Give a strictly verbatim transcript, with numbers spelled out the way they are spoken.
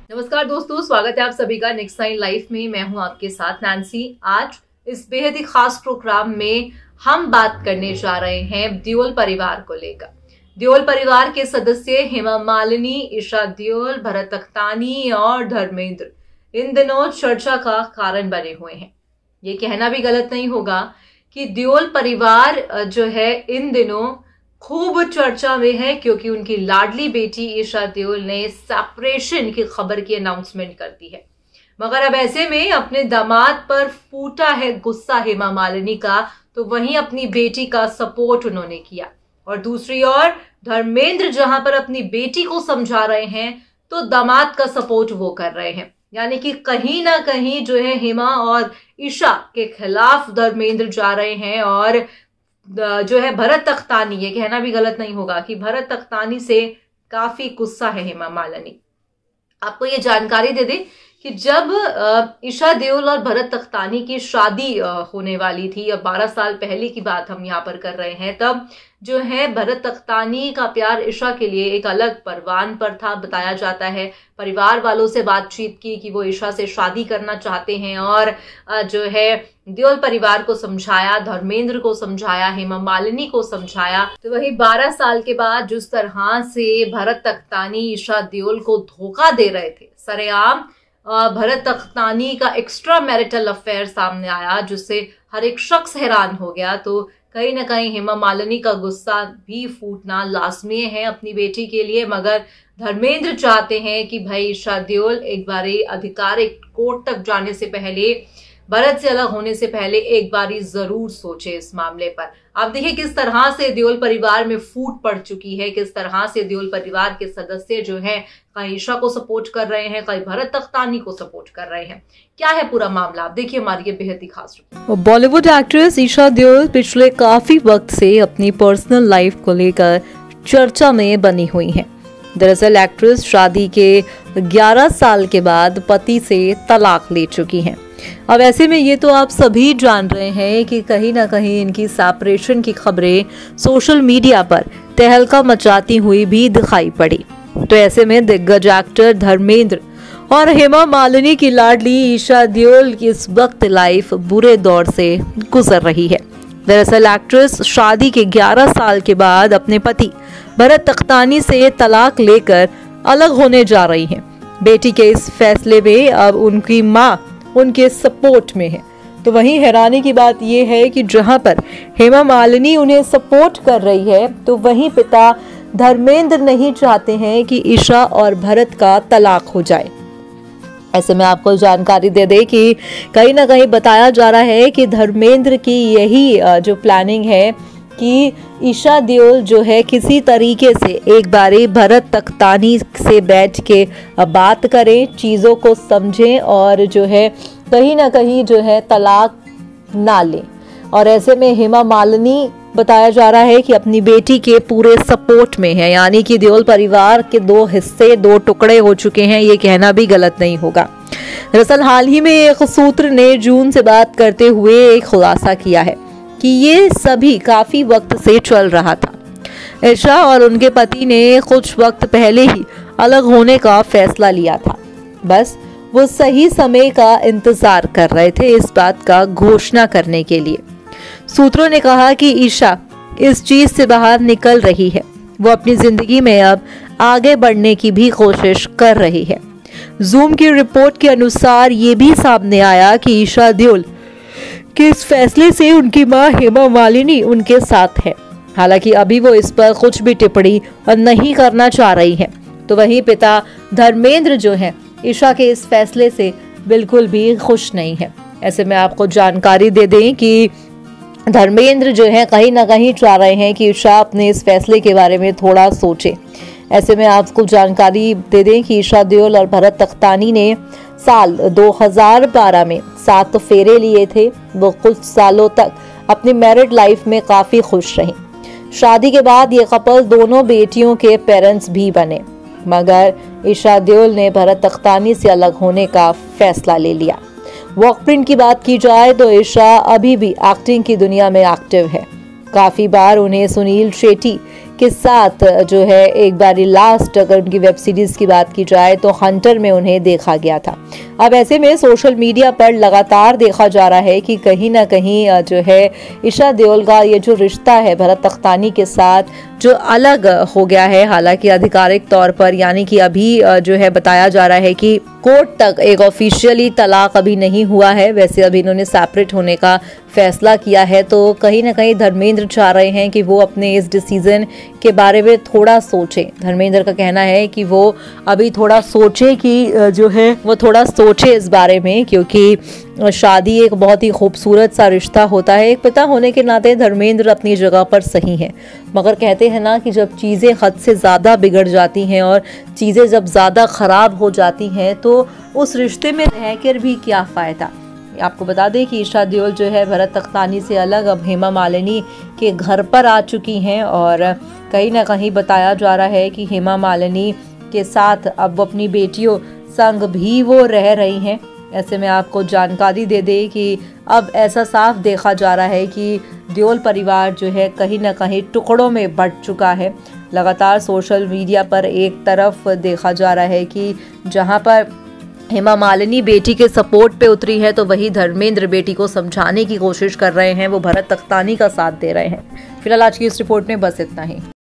नमस्कार दोस्तों, स्वागत है आप सभी का नेक्स्ट नाइन लाइफ में। मैं हूं आपके साथ नैन्सी। आज इस बेहद ही खास प्रोग्राम में हम बात करने जा रहे हैं देओल परिवार को लेकर। देओल परिवार के सदस्य हेमा मालिनी, ईशा देओल, भरत अख्तानी और धर्मेंद्र इन दिनों चर्चा का कारण बने हुए हैं। ये कहना भी गलत नहीं होगा कि देओल परिवार जो है इन दिनों खूब चर्चा में है, क्योंकि उनकी लाडली बेटी ईशा देओल ने सेपरेशन की खबर की अनाउंसमेंट कर दी है। मगर अब ऐसे में अपने दामाद पर फूटा है गुस्सा हेमा मालिनी का, तो वहीं अपनी बेटी का सपोर्ट उन्होंने किया। और दूसरी ओर धर्मेंद्र जहां पर अपनी बेटी को समझा रहे हैं, तो दामाद का सपोर्ट वो कर रहे हैं। यानी कि कहीं ना कहीं जो है हेमा और ईशा के खिलाफ धर्मेंद्र जा रहे हैं। और जो है भरत अख्तानी, ये कहना भी गलत नहीं होगा कि भरत अख्तानी से काफी गुस्सा है हेमा मालिनी। आपको ये जानकारी दे दें कि जब ईशा देओल और भरत अख्तानी की शादी होने वाली थी, अब बारह साल पहले की बात हम यहाँ पर कर रहे हैं, तब जो है भरत अख्तानी का प्यार ईशा के लिए एक अलग परवान पर था। बताया जाता है परिवार वालों से बातचीत की कि वो ईशा से शादी करना चाहते हैं, और जो है देओल परिवार को समझाया, धर्मेंद्र को समझाया, हेमा मालिनी को समझाया। तो वही बारह साल के बाद जिस तरह से भरत अख्तानी ईशा देओल को धोखा दे रहे थे, सरेआम भरत अख्तानी का एक्स्ट्रा मैरिटल अफेयर सामने आया, जिससे हर एक शख्स हैरान हो गया। तो कहीं ना कहीं हेमा मालिनी का गुस्सा भी फूटना लाजमी है अपनी बेटी के लिए। मगर धर्मेंद्र चाहते हैं कि भाई ईशा देओल एक बारी आधिकारिक कोर्ट तक जाने से पहले, भरत से अलग होने से पहले एक बारी जरूर सोचे इस मामले पर। आप देखिए किस तरह से देओल परिवार में फूट पड़ चुकी है, किस तरह से देओल परिवार के सदस्य जो हैं कहीं ईशा को सपोर्ट कर रहे हैं, कहीं भरत अख्तानी को सपोर्ट कर रहे हैं। क्या है पूरा मामला, आप देखिए हमारी ये बेहद ही खास रिपोर्ट। बॉलीवुड एक्ट्रेस ईशा देओल पिछले काफी वक्त से अपनी पर्सनल लाइफ को लेकर चर्चा में बनी हुई हैं। दरअसल एक्ट्रेस शादी के ग्यारह साल के बाद पति से तलाक ले चुकी हैं। अब ऐसे में ये तो आप सभी जान रहे हैं कि कहीं ना कहीं इनकी सेपरेशन की खबरें सोशल मीडिया पर तहलका मचाती हुई भी दिखाई पड़ी। तो ऐसे में दिग्गज एक्टर धर्मेंद्र और हेमा मालिनी की लाडली ईशा देओल की इस वक्त लाइफ बुरे दौर से गुजर रही है। दरअसल एक्ट्रेस शादी के ग्यारह साल के बाद अपने पति भरत अख्तानी से तलाक लेकर अलग होने जा रही हैं। बेटी के इस फैसले में अब उनकी मां उनके सपोर्ट में है। तो वहीं हैरानी की बात यह है कि जहां पर हेमा मालिनी उन्हें सपोर्ट कर रही है, तो वहीं पिता धर्मेंद्र नहीं चाहते हैं कि ईशा और भरत का तलाक हो जाए। ऐसे में आपको जानकारी दे दे कि कहीं ना कहीं बताया जा रहा है कि धर्मेंद्र की यही जो प्लानिंग है कि ईशा देओल जो है किसी तरीके से एक बारी भरत अख्तानी से बैठ के बात करें, चीज़ों को समझें और जो है कहीं ना कहीं जो है तलाक ना लें। और ऐसे में हेमा मालिनी बताया जा रहा है कि अपनी बेटी के पूरे सपोर्ट में है। यानी कि देओल परिवार के दो हिस्से, दो टुकड़े हो चुके हैं, ये कहना भी गलत नहीं होगा। दरअसल हाल ही में एक सूत्र ने जून से बात करते हुए एक खुलासा किया है कि ये सभी काफी वक्त से चल रहा था। ईशा और उनके पति ने कुछ वक्त पहले ही अलग होने का फैसला लिया था। बस वो सही समय का इंतजार कर रहे थे इस बात का घोषणा करने के लिए। सूत्रों ने कहा कि ईशा इस चीज से बाहर निकल रही है, वो अपनी जिंदगी में अब आगे बढ़ने की भी कोशिश कर रही है। जूम की रिपोर्ट के अनुसार ये भी सामने आया कि ईशा देओल कि इस फैसले से उनकी मां हेमा मालिनी उनके साथ है। हालांकि अभी वो इस पर कुछ भी टिप्पणी नहीं करना चाह रही हैं। तो वहीं पिता धर्मेंद्र जो है ईशा के इस फैसले से बिल्कुल भी खुश नहीं है। ऐसे में आपको जानकारी दे दें कि धर्मेंद्र जो है कहीं ना कहीं चाह रहे हैं कि ईशा अपने इस फैसले के बारे में थोड़ा सोचे। ऐसे में आपको जानकारी दे दें कि ईशा देओल और भरत अख्तानी ने साल दो हज़ार बारह में सात फेरे लिए थे। वो कुछ सालों तक अपनी मैरिड लाइफ में काफी खुश रहीं। शादी के बाद ये कपल दोनों बेटियों के पेरेंट्स भी बने, मगर ईशा देओल ने भरत अख्तानी से अलग होने का फैसला ले लिया। वॉक प्रिंट की बात की जाए तो ईशा अभी भी एक्टिंग की दुनिया में एक्टिव है। काफी बार उन्हें सुनील शेट्टी के साथ जो है एक बारी लास्ट अगर उनकी वेब सीरीज की बात की जाए तो हंटर में उन्हें देखा गया था। अब ऐसे में सोशल मीडिया पर लगातार देखा जा रहा है कि कहीं ना कहीं जो है ईशा देओल का ये जो रिश्ता है भरत तख्तानी के साथ जो अलग हो गया है। हालांकि आधिकारिक तौर पर यानी कि अभी जो है बताया जा रहा है कि कोर्ट तक एक ऑफिशियली तलाक अभी नहीं हुआ है, वैसे अभी इन्होंने सेपरेट होने का फैसला किया है। तो कहीं ना कहीं धर्मेंद्र चाह रहे हैं कि वो अपने इस डिसीजन के बारे में थोड़ा सोचें। धर्मेंद्र का कहना है कि वो अभी थोड़ा सोचे कि जो है वो थोड़ा सोचे इस बारे में, क्योंकि शादी एक बहुत ही खूबसूरत सा रिश्ता होता है। एक पिता होने के नाते धर्मेंद्र अपनी जगह पर सही है, मगर कहते हैं ना कि जब चीज़ें हद से ज़्यादा बिगड़ जाती हैं और चीज़ें जब ज़्यादा ख़राब हो जाती हैं तो उस रिश्ते में रहकर भी क्या फ़ायदा। आपको बता दें कि ईशा देओल जो है भरत तख्तानी से अलग अब हेमा मालिनी के घर पर आ चुकी हैं और कहीं ना कहीं बताया जा रहा है कि हेमा मालिनी के साथ अब अपनी बेटियों संग भी वो रह रही हैं। ऐसे में आपको जानकारी दे दें कि अब ऐसा साफ देखा जा रहा है कि देओल परिवार जो है कहीं ना कहीं टुकड़ों में बंट चुका है। लगातार सोशल मीडिया पर एक तरफ देखा जा रहा है कि जहां पर हेमा मालिनी बेटी के सपोर्ट पे उतरी है तो वही धर्मेंद्र बेटी को समझाने की कोशिश कर रहे हैं, वो भरत तख्तानी का साथ दे रहे हैं। फिलहाल आज की इस रिपोर्ट में बस इतना ही।